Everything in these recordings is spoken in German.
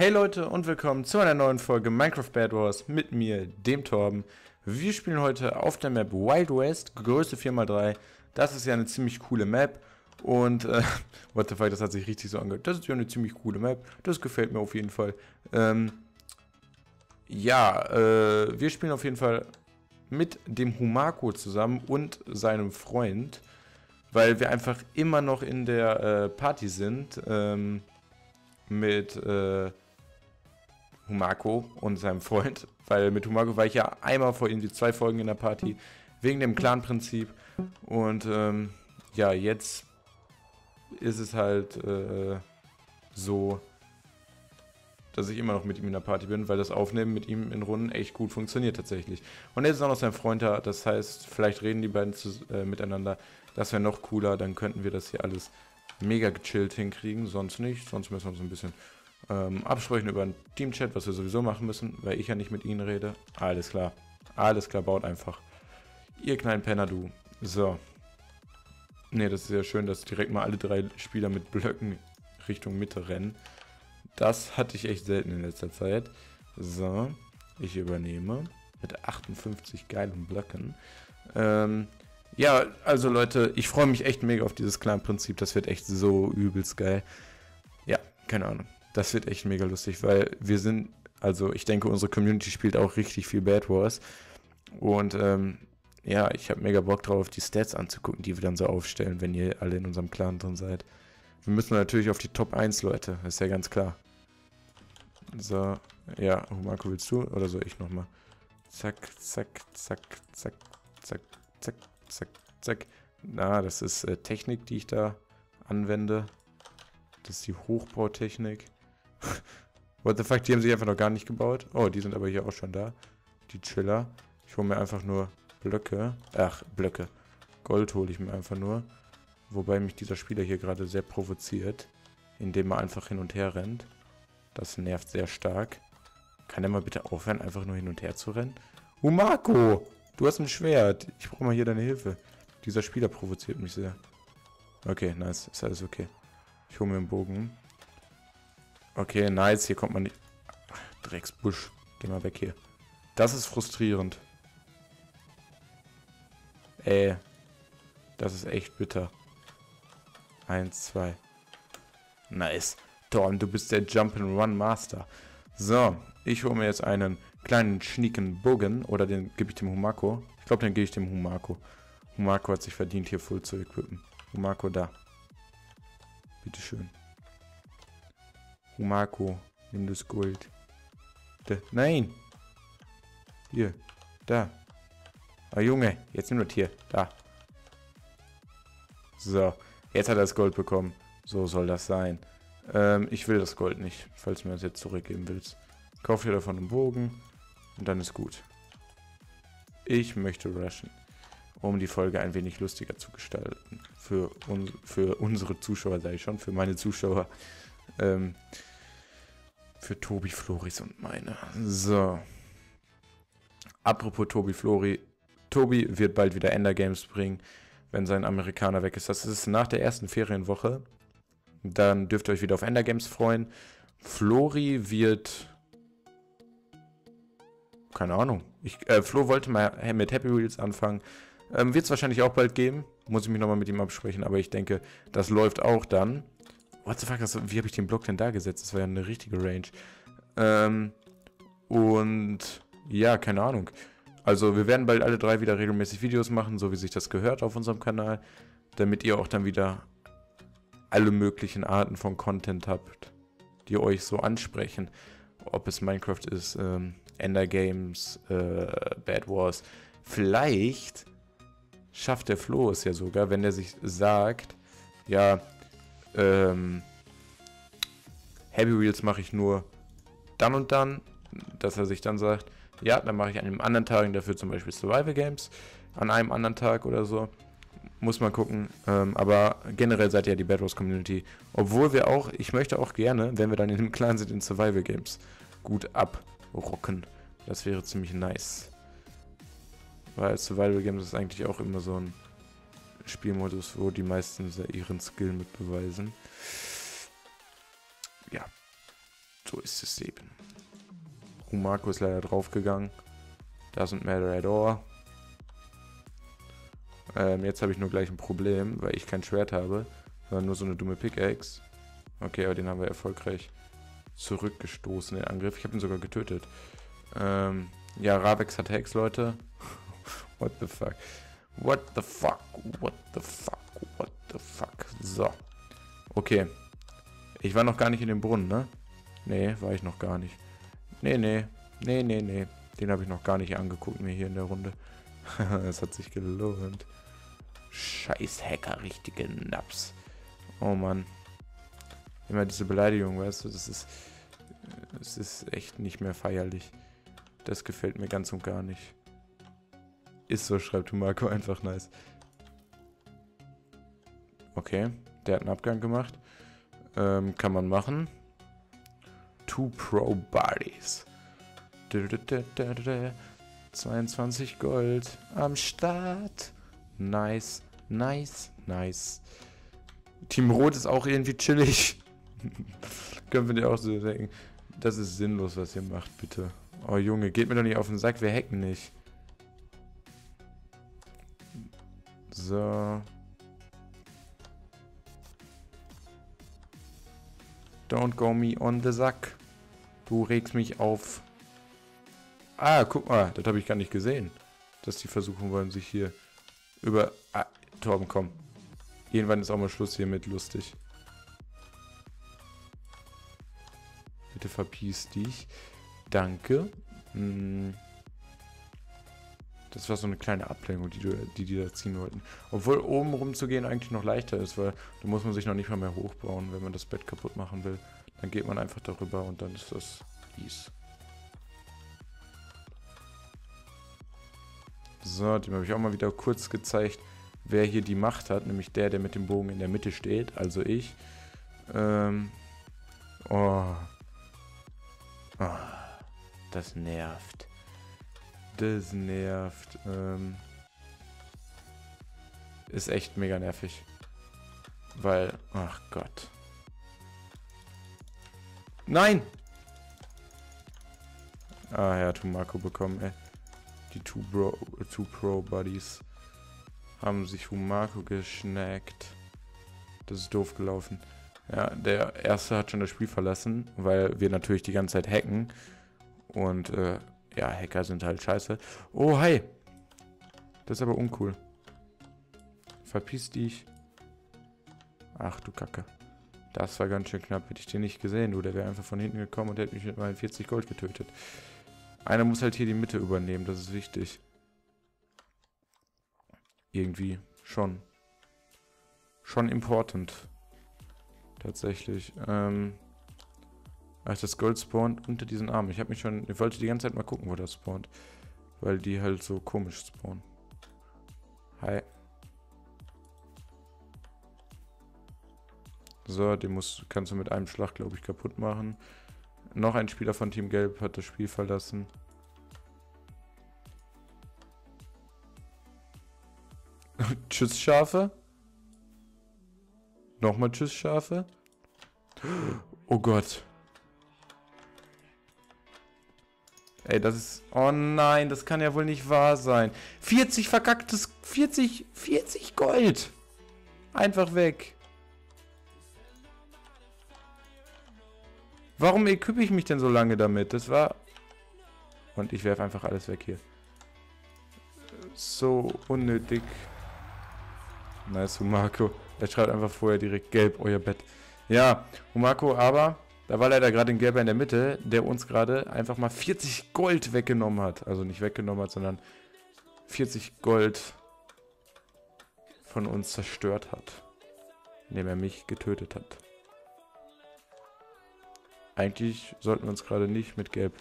Hey Leute und willkommen zu einer neuen Folge Minecraft Bed Wars mit mir, dem Torben. Wir spielen heute auf der Map Wild West, Größe 4×3. Das ist ja eine ziemlich coole Map und, what the fuck, das hat sich richtig so angehört. Das ist ja eine ziemlich coole Map, das gefällt mir auf jeden Fall. Wir spielen auf jeden Fall mit dem Humako zusammen und seinem Freund, weil wir einfach immer noch in der Party sind, mit Humako und seinem Freund, weil mit Humako war ich ja einmal vor irgendwie 2 Folgen in der Party, wegen dem Clan-Prinzip und jetzt ist es halt so, dass ich immer noch mit ihm in der Party bin, weil das Aufnehmen mit ihm in Runden echt gut funktioniert tatsächlich. Und jetzt ist auch noch sein Freund da, das heißt, vielleicht reden die beiden miteinander, das wäre noch cooler, dann könnten wir das hier alles mega gechillt hinkriegen, sonst nicht, sonst müssen wir uns ein bisschen absprechen über einen Teamchat, was wir sowieso machen müssen, weil ich ja nicht mit ihnen rede. Alles klar, baut einfach. Ihr kleinen Penner, du. So. Ne, das ist ja schön, dass direkt mal alle 3 Spieler mit Blöcken Richtung Mitte rennen. Das hatte ich echt selten in letzter Zeit. So, ich übernehme mit 58 geilen Blöcken. Ja, also Leute, ich freue mich echt mega auf dieses Clan-Prinzip. Das wird echt so übelst geil. Ja, keine Ahnung. Das wird echt mega lustig, weil wir sind, also ich denke, unsere Community spielt auch richtig viel Bed Wars. Und ich habe mega Bock drauf, die Stats anzugucken, die wir dann so aufstellen, wenn ihr alle in unserem Clan drin seid. Wir müssen natürlich auf die Top 1, Leute, das ist ja ganz klar. So, ja, Humako, willst du oder soll ich nochmal? Zack, zack, zack, zack, zack, zack, zack, zack. Na, das ist Technik, die ich da anwende. Das ist die Hochbautechnik. What the fuck, die haben sich einfach noch gar nicht gebaut. Oh, die sind aber hier auch schon da. Die Chiller. Ich hole mir einfach nur Blöcke. Ach, Blöcke. Gold hole ich mir einfach nur. Wobei mich dieser Spieler hier gerade sehr provoziert. Indem er einfach hin und her rennt. Das nervt sehr stark. Kann er mal bitte aufhören, einfach nur hin und her zu rennen? Humako! Du hast ein Schwert. Ich brauche mal hier deine Hilfe. Dieser Spieler provoziert mich sehr. Okay, nice. Ist alles okay. Ich hole mir einen Bogen. Okay, nice. Hier kommt man nicht... Ach, Drecksbusch. Geh mal weg hier. Das ist frustrierend. Das ist echt bitter. 1, 2. Nice. Torben, du bist der Jump'n'Run Master. So, ich hole mir jetzt einen kleinen schnieken Bogen. Oder den gebe ich dem Humako. Ich glaube, den gebe ich dem Humako. Humako hat sich verdient, hier voll zu equippen. Humako, da. Bitteschön. Humako, nimm das Gold. Nein! Hier, da. Ah, Junge, jetzt nimm das hier. Da. So, jetzt hat er das Gold bekommen. So soll das sein. Ich will das Gold nicht, falls du mir das jetzt zurückgeben willst. Kauf dir davon einen Bogen und dann ist gut. Ich möchte rushen, um die Folge ein wenig lustiger zu gestalten. Für unsere Zuschauer, sage ich schon, für meine Zuschauer. Für Tobi, Floris und meine. So. Apropos Tobi, Flori. Tobi wird bald wieder Endergames bringen, wenn sein Amerikaner weg ist. Das ist nach der ersten Ferienwoche. Dann dürft ihr euch wieder auf Endergames freuen. Flori wird... Keine Ahnung. Flo wollte mal mit Happy Wheels anfangen. Wird es wahrscheinlich auch bald geben. Muss ich mich nochmal mit ihm absprechen. Aber ich denke, das läuft auch dann. What the fuck, wie habe ich den Block denn da gesetzt? Das war ja eine richtige Range. Und ja, keine Ahnung. Also wir werden bald alle 3 wieder regelmäßig Videos machen, so wie sich das gehört auf unserem Kanal. Damit ihr auch dann wieder alle möglichen Arten von Content habt, die euch so ansprechen. Ob es Minecraft ist, Endergames, Bed Wars. Vielleicht schafft der Flo es ja sogar, wenn er sich sagt, ja, Heavy Wheels mache ich nur dann und dann, dass er sich dann sagt, ja, dann mache ich an einem anderen Tag dafür zum Beispiel Survival Games, an einem anderen Tag oder so. Muss man gucken, aber generell seid ihr ja die Bed Wars Community. Obwohl wir auch, ich möchte auch gerne, wenn wir dann in dem Clan sind, in Survival Games gut abrocken. Das wäre ziemlich nice. Weil Survival Games ist eigentlich auch immer so ein Spielmodus, wo die meisten ihren Skill mit beweisen. Ja. So ist es eben. Marco ist leider draufgegangen. Doesn't matter at all. Jetzt habe ich nur gleich ein Problem, weil ich kein Schwert habe, sondern nur so eine dumme Pickaxe. Okay, aber den haben wir erfolgreich zurückgestoßen, den Angriff. Ich habe ihn sogar getötet. Ja, Ravex hat Hex, Leute. What the fuck? What the fuck? What the fuck? What the fuck? So. Okay. Ich war noch gar nicht in dem Brunnen, ne? Nee, war ich noch gar nicht. Nee. Den habe ich noch gar nicht angeguckt mir hier in der Runde. Es hat sich gelohnt. Scheiß Hacker, richtige Naps. Oh Mann. Immer diese Beleidigung, weißt du, das ist echt nicht mehr feierlich. Das gefällt mir ganz und gar nicht. Ist so, schreibt Marco, einfach nice. Okay, der hat einen Abgang gemacht. Kann man machen. 2 Pro Bodies. 22 Gold am Start. Nice. Team Rot ist auch irgendwie chillig. Können wir dir auch so denken. Das ist sinnlos, was ihr macht, bitte. Oh Junge, geht mir doch nicht auf den Sack, wir hacken nicht. So. Don't go me on the Sack. Du regst mich auf. Ah, guck mal, das habe ich gar nicht gesehen. Dass die versuchen wollen, sich hier über... Ah, Torben, komm. Irgendwann ist auch mal Schluss hier mit lustig. Bitte verpiss dich. Danke. Das war so eine kleine Ablenkung, die da ziehen wollten. Obwohl oben rum zu gehen eigentlich noch leichter ist, weil da muss man sich noch nicht mal mehr hochbauen, wenn man das Bett kaputt machen will. Dann geht man einfach darüber und dann ist das easy. So, dem habe ich auch mal wieder kurz gezeigt, wer hier die Macht hat, nämlich der mit dem Bogen in der Mitte steht, also ich. Das nervt. Das nervt. Ist echt mega nervig. Weil, ach Gott. Nein! Ah ja, Marco bekommen, ey. Die 2 Pro Buddies haben sich Marco geschnackt. Das ist doof gelaufen. Ja, der erste hat schon das Spiel verlassen, weil wir natürlich die ganze Zeit hacken. Und ja, Hacker sind halt scheiße. Oh, hi! Das ist aber uncool. Verpiss dich. Ach du Kacke. Das war ganz schön knapp. Hätte ich den nicht gesehen, du. Der wäre einfach von hinten gekommen und hätte mich mit meinen 40 Gold getötet. Einer muss halt hier die Mitte übernehmen, das ist wichtig. Irgendwie schon. Schon important. Tatsächlich. Ach, das Gold spawnt unter diesen Armen. Ich wollte die ganze Zeit mal gucken, wo das spawnt. Weil die halt so komisch spawnen. Hi. So, den kannst du mit einem Schlag, glaube ich, kaputt machen. Noch ein Spieler von Team Gelb hat das Spiel verlassen. Tschüss, Schafe. Nochmal Tschüss, Schafe. Oh Gott. Ey, das ist... Oh nein, das kann ja wohl nicht wahr sein. 40 verkacktes... 40 Gold. Einfach weg. Warum equipe ich mich denn so lange damit? Das war... Und ich werfe einfach alles weg hier. So unnötig. Nice, Marco. Er schreibt einfach vorher direkt gelb, euer Bett. Ja, Marco, aber... Da war leider gerade ein Gelber in der Mitte, der uns gerade einfach mal 40 Gold weggenommen hat. Also nicht weggenommen hat, sondern 40 Gold von uns zerstört hat. Indem er mich getötet hat. Eigentlich sollten wir uns gerade nicht mit Gelb...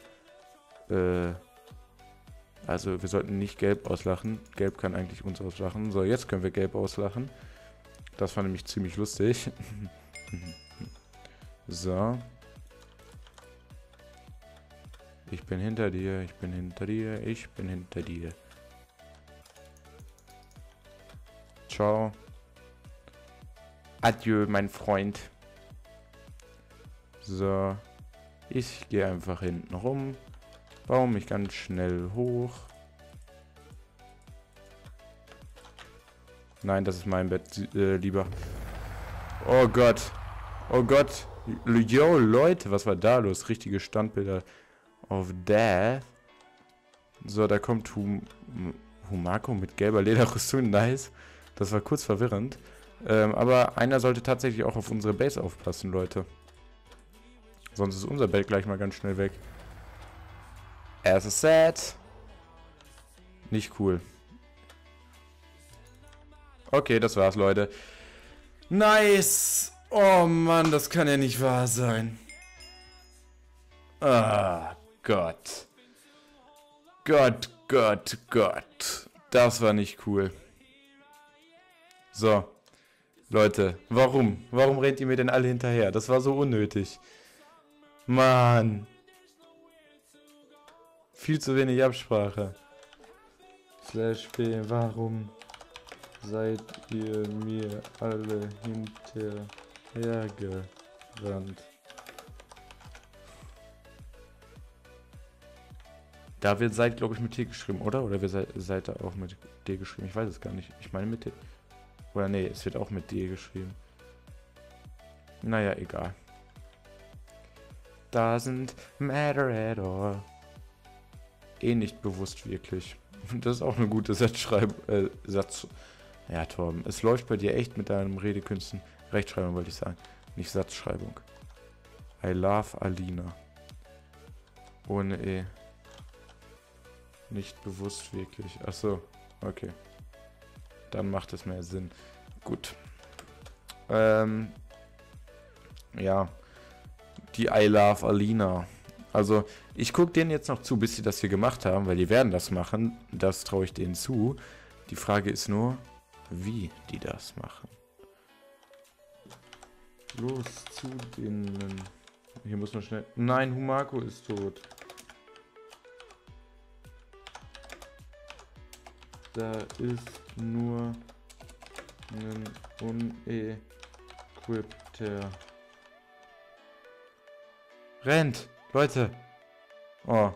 also wir sollten nicht Gelb auslachen. Gelb kann eigentlich uns auslachen. So, jetzt können wir Gelb auslachen. Das war nämlich ziemlich lustig. So. Ich bin hinter dir, ich bin hinter dir, ich bin hinter dir. Ciao. Adieu, mein Freund. So. Ich gehe einfach hinten rum. Baue mich ganz schnell hoch. Nein, das ist mein Bett, lieber. Oh Gott. Oh Gott. Yo, Leute, was war da los? Richtige Standbilder of Death. So, da kommt Humako mit gelber Lederrüstung. Nice. Das war kurz verwirrend. Aber einer sollte tatsächlich auch auf unsere Base aufpassen, Leute. Sonst ist unser Bett gleich mal ganz schnell weg. As a set. Nicht cool. Okay, das war's, Leute. Nice. Oh Mann, das kann ja nicht wahr sein. Ah, Gott. Gott, Gott, Gott. Das war nicht cool. So. Leute, warum? Warum rennt ihr mir denn alle hinterher? Das war so unnötig. Mann. Viel zu wenig Absprache. Slash B, warum seid ihr mir alle hinterhergerannt? Da wird seid, glaube ich, mit T geschrieben, oder? Oder wir seid da auch mit D geschrieben? Ich weiß es gar nicht. Ich meine mit D. Oder nee, es wird auch mit D geschrieben. Naja, egal. Doesn't matter at all. Eh nicht bewusst wirklich. Das ist auch eine gute Satz. Ja, Torben, es läuft bei dir echt mit deinem Redekünsten. Rechtschreibung wollte ich sagen, nicht Satzschreibung. I love Alina. Ohne E. Nicht bewusst wirklich. Achso, okay. Dann macht es mehr Sinn. Gut. Ja. Die I love Alina. Also, ich gucke denen jetzt noch zu, bis sie das hier gemacht haben, weil die werden das machen. Das traue ich denen zu. Die Frage ist nur, wie die das machen. Los zu denen. Hier muss man schnell... Nein, Humako ist tot. Da ist nur ein unequipter. Rennt! Leute! Oh.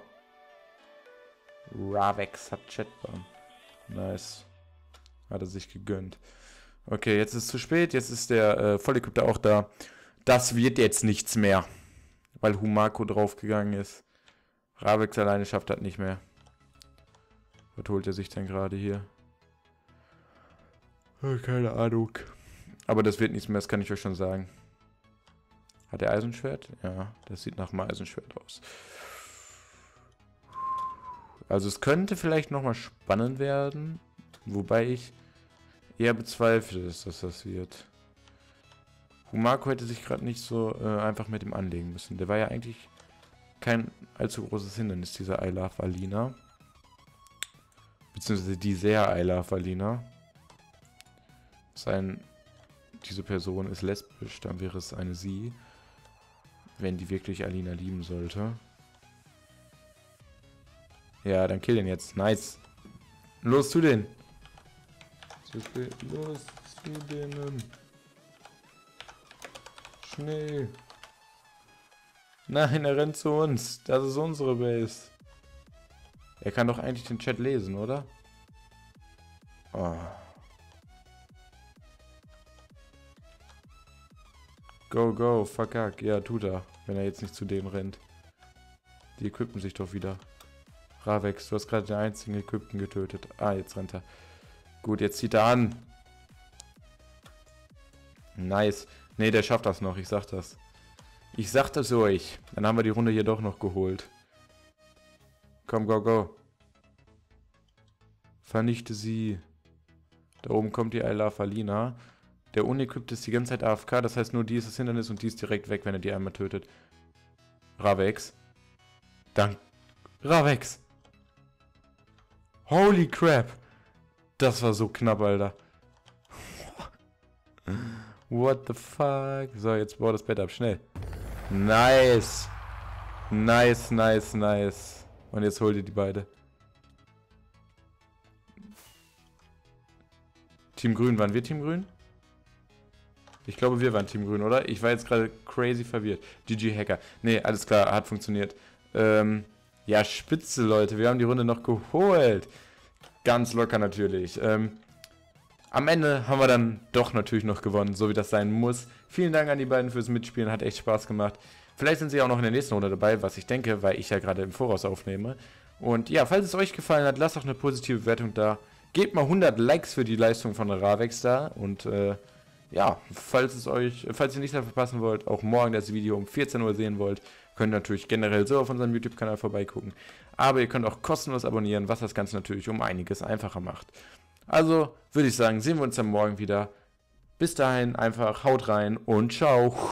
Ravex hat Chatbomb. Nice. Hat er sich gegönnt. Okay, jetzt ist es zu spät. Jetzt ist der Vollequipter auch da. Das wird jetzt nichts mehr. Weil Humako draufgegangen ist. Ravex alleine schafft das nicht mehr. Was holt er sich denn gerade hier? Keine Ahnung. Aber das wird nichts mehr, das kann ich euch schon sagen. Hat er Eisenschwert? Ja, das sieht nach einem Eisenschwert aus. Also es könnte vielleicht nochmal spannend werden. Wobei ich eher bezweifle, dass das wird. Humako hätte sich gerade nicht so einfach mit ihm anlegen müssen. Der war ja eigentlich kein allzu großes Hindernis, dieser I love Alina. Beziehungsweise die sehr I love Alina. Diese Person ist lesbisch, dann wäre es eine sie. Wenn die wirklich Alina lieben sollte. Ja, dann kill den jetzt. Nice. Los zu denen. Los zu denen. Schnell. Nein, er rennt zu uns. Das ist unsere Base. Er kann doch eigentlich den Chat lesen, oder? Oh. Go, go, verkack. Ja, tut er. Wenn er jetzt nicht zu denen rennt. Die equippen sich doch wieder. Ravex, du hast gerade den einzigen Equipten getötet. Ah, jetzt rennt er. Gut, jetzt zieht er an. Nice. Ne, der schafft das noch, ich sag das. Ich sag das euch. Dann haben wir die Runde hier doch noch geholt. Komm, go, go. Vernichte sie. Da oben kommt die I love Alina. Der unequippte ist die ganze Zeit AFK, das heißt nur die ist das Hindernis und die ist direkt weg, wenn er die einmal tötet. Ravex. Dank. Ravex. Holy crap. Das war so knapp, Alter. What the fuck? So, jetzt bau das Bett ab, schnell. Nice. Nice, nice, nice. Und jetzt hol dir die beide. Team Grün, waren wir Team Grün? Ich glaube, wir waren Team Grün, oder? Ich war jetzt gerade crazy verwirrt. GG Hacker. Nee, alles klar, hat funktioniert. Ja, spitze, Leute. Wir haben die Runde noch geholt. Ganz locker natürlich. Am Ende haben wir dann doch natürlich noch gewonnen, so wie das sein muss. Vielen Dank an die beiden fürs Mitspielen, hat echt Spaß gemacht. Vielleicht sind sie auch noch in der nächsten Runde dabei, was ich denke, weil ich ja gerade im Voraus aufnehme. Und ja, falls es euch gefallen hat, lasst doch eine positive Bewertung da. Gebt mal 100 Likes für die Leistung von Ravex da. Und ja, falls ihr nichts mehr verpassen wollt, auch morgen das Video um 14 Uhr sehen wollt, könnt ihr natürlich generell so auf unserem YouTube-Kanal vorbeigucken. Aber ihr könnt auch kostenlos abonnieren, was das Ganze natürlich um einiges einfacher macht. Also würde ich sagen, sehen wir uns dann morgen wieder. Bis dahin einfach haut rein und ciao.